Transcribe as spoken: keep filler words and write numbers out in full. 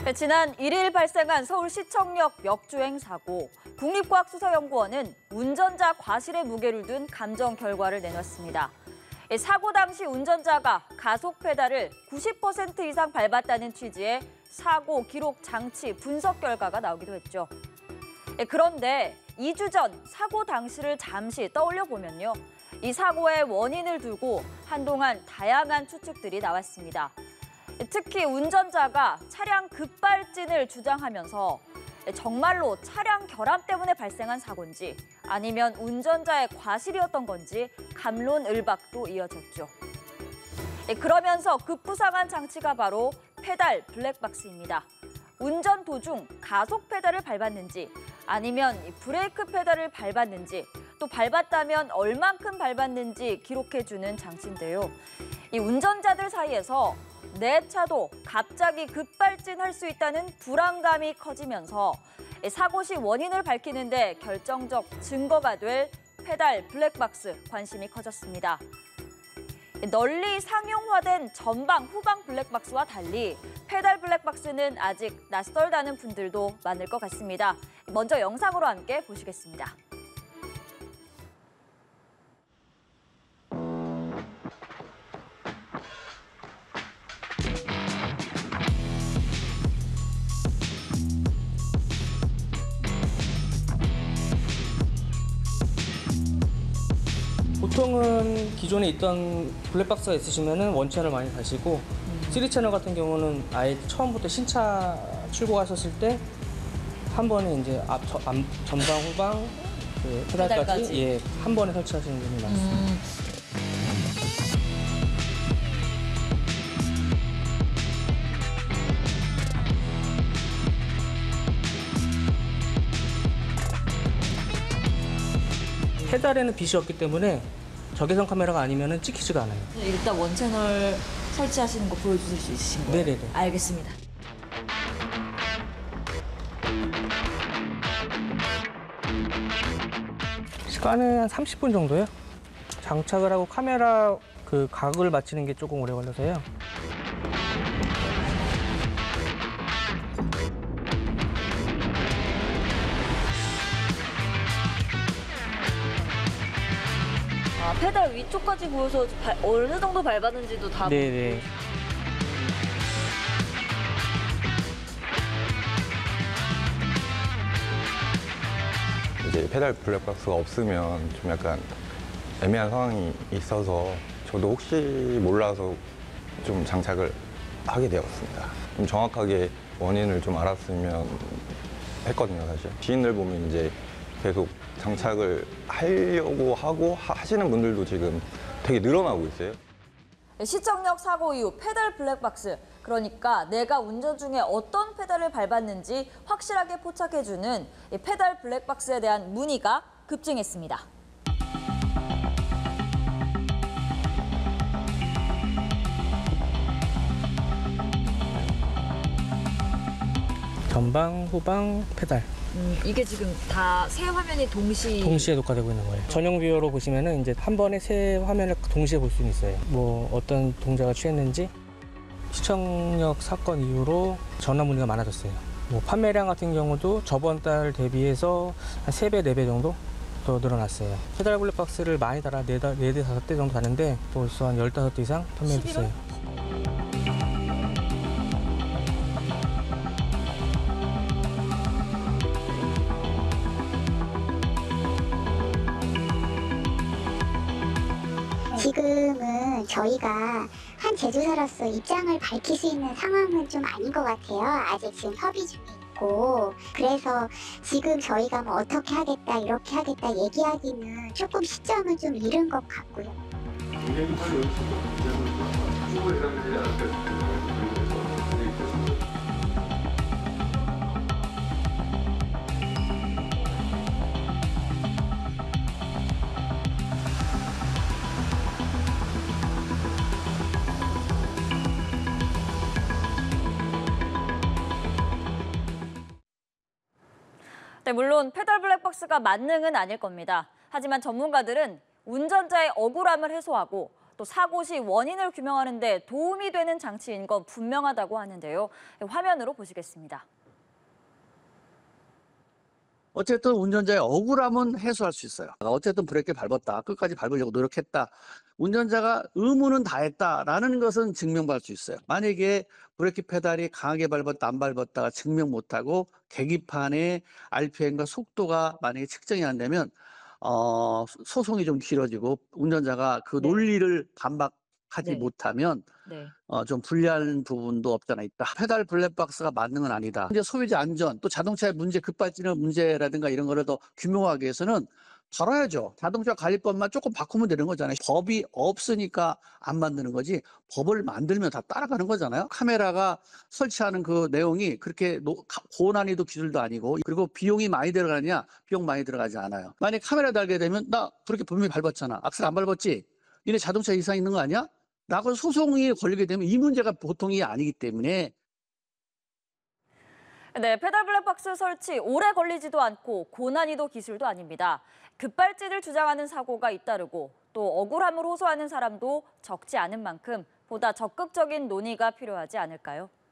지난 일 일 발생한 서울시청역 역주행 사고. 국립과학수사연구원은 운전자 과실의 무게를 둔 감정 결과를 내놨습니다. 사고 당시 운전자가 가속 페달을 구십 퍼센트 이상 밟았다는 취지의 사고 기록 장치 분석 결과가 나오기도 했죠. 그런데 이 주 전 사고 당시를 잠시 떠올려 보면요. 이 사고의 원인을 두고 한동안 다양한 추측들이 나왔습니다. 특히 운전자가 차량 급발진을 주장하면서 정말로 차량 결함 때문에 발생한 사고인지 아니면 운전자의 과실이었던 건지 갑론을박도 이어졌죠. 그러면서 급부상한 장치가 바로 페달 블랙박스입니다. 운전 도중 가속 페달을 밟았는지 아니면 브레이크 페달을 밟았는지 또 밟았다면 얼만큼 밟았는지 기록해주는 장치인데요. 이 운전자들 사이에서 내 차도 갑자기 급발진할 수 있다는 불안감이 커지면서 사고 시 원인을 밝히는 데 결정적 증거가 될 페달 블랙박스 관심이 커졌습니다. 널리 상용화된 전방, 후방 블랙박스와 달리 페달 블랙박스는 아직 낯설다는 분들도 많을 것 같습니다. 먼저 영상으로 함께 보시겠습니다. 보통은 기존에 있던 블랙박스가 있으시면 원채널 많이 가시고 쓰리 채널 같은 경우는 아예 처음부터 신차 출고하셨을 때 한 번에 이제 앞, 저, 앞 전방, 후방, 그 페달까지, 페달까지. 예, 한 번에 설치하시는 분이 많습니다. 음. 페달에는 빛이 없기 때문에 적외선 카메라가 아니면 찍히지가 않아요. 일단 원채널 설치하시는 거 보여주실 수 있으신 거예요? 네네네. 알겠습니다. 시간은 한 삼십 분 정도요. 장착을 하고 카메라 그 각을 맞추는 게 조금 오래 걸려서요. 아, 페달 위쪽까지 보여서 발, 어느 정도 밟았는지도 다. 네네. 이제 페달 블랙박스가 없으면 좀 약간 애매한 상황이 있어서 저도 혹시 몰라서 좀 장착을 하게 되었습니다. 좀 정확하게 원인을 좀 알았으면 했거든요, 사실. 지인들 보면 이제 계속 장착을 하려고 하고 하시는 분들도 지금 되게 늘어나고 있어요. 시청역 사고 이후 페달 블랙박스, 그러니까 내가 운전 중에 어떤 페달을 밟았는지 확실하게 포착해주는 이 페달 블랙박스에 대한 문의가 급증했습니다. 전방, 후방, 페달. 음, 이게 지금 다 세 화면이 동시... 동시에 녹화되고 있는 거예요. 전용 뷰어로 보시면은 이제 한 번에 세 화면을 동시에 볼 수는 있어요. 뭐 어떤 동작을 취했는지. 시청역 사건 이후로 전화 문의가 많아졌어요. 뭐 판매량 같은 경우도 저번 달 대비해서 한 세 배, 네 배 정도 더 늘어났어요. 페달 블랙박스를 많이 달아 네 대, 다섯 대 정도 다는데 벌써 한 열다섯 대 이상 판매됐어요. 지금은 저희가 한 제조사로서 입장을 밝힐 수 있는 상황은 좀 아닌 것 같아요. 아직 지금 협의 중에 있고. 그래서 지금 저희가 뭐 어떻게 하겠다, 이렇게 하겠다 얘기하기는 조금 시점은 좀 이른 것 같고요. 네, 물론 페달 블랙박스가 만능은 아닐 겁니다. 하지만 전문가들은 운전자의 억울함을 해소하고 또 사고 시 원인을 규명하는 데 도움이 되는 장치인 건 분명하다고 하는데요. 화면으로 보시겠습니다. 어쨌든 운전자의 억울함은 해소할 수 있어요. 어쨌든 브레이크를 밟았다. 끝까지 밟으려고 노력했다. 운전자가 의무는 다했다라는 것은 증명받을 수 있어요. 만약에 브레이크 페달이 강하게 밟았다, 안 밟았다가 증명 못하고 계기판의 알피엠과 속도가 만약에 측정이 안 되면 어, 소송이 좀 길어지고 운전자가 그 네. 논리를 반박하지 네. 못하면 네. 어, 좀 불리한 부분도 없잖아 있다. 페달 블랙박스가 맞는 건 아니다. 이제 소비자 안전, 또 자동차의 문제, 급발진의 문제라든가 이런 거를 더 규명하기 위해서는 다뤄야죠. 자동차 관리법만 조금 바꾸면 되는 거잖아요. 법이 없으니까 안 만드는 거지 법을 만들면 다 따라가는 거잖아요. 카메라가 설치하는 그 내용이 그렇게 노, 고난이도 기술도 아니고 그리고 비용이 많이 들어가느냐? 비용 많이 들어가지 않아요. 만약에 카메라 달게 되면 나 그렇게 분명히 밟았잖아. 악셀 안 밟았지? 니네 자동차 이상 있는 거 아니야? 라고 소송이 걸리게 되면 이 문제가 보통이 아니기 때문에 네, 페달 블랙박스 설치 오래 걸리지도 않고 고난이도 기술도 아닙니다. 급발진을 주장하는 사고가 잇따르고 또 억울함을 호소하는 사람도 적지 않은 만큼 보다 적극적인 논의가 필요하지 않을까요?